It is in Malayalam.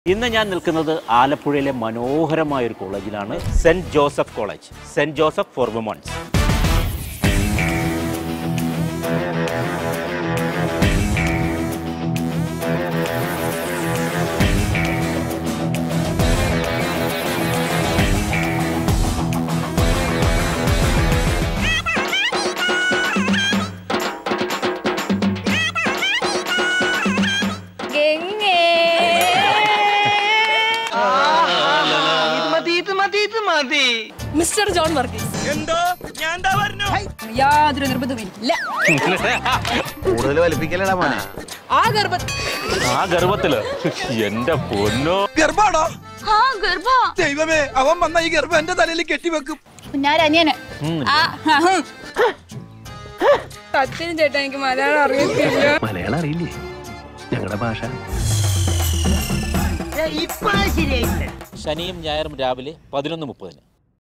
ഇന്ന് ഞാൻ നിൽക്കുന്നത് ആലപ്പുഴയിലെ മനോഹരമായ ഒരു കോളേജിലാണ്. Saint Joseph college, saint Joseph for women's. Mister John Varghese യാതൊരു നിർബന്ധവുമില്ല. ആ ഗർഭത്തില് എന്റെ പൊന്നോ ഗർഭാണോ? ദൈവമേ, അവൻ വന്ന ഈ ഗർഭം എന്റെ തലയിൽ കെട്ടിവെക്കും. അനിയന് സത്യം ചേട്ടാ, എനിക്ക് മലയാളം അറിയത്തില്ല. മലയാളം അറിയില്ലേ? ഞങ്ങളുടെ ഭാഷ. ശനിയും ഞായറും രാവിലെ 11:30.